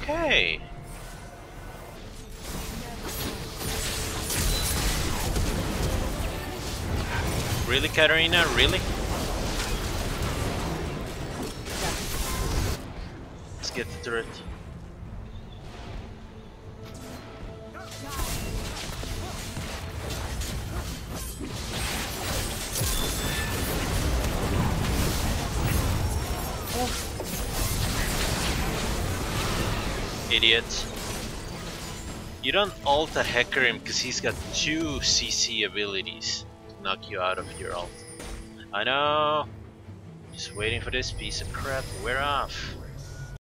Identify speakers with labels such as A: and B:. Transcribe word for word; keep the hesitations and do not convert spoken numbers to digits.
A: Okay. Really, Katarina? Really? Let's get the turret. Idiot. You don't ult a hacker him because he's got two C C abilities to knock you out of your ult. I know. Just waiting for this piece of crap to wear off.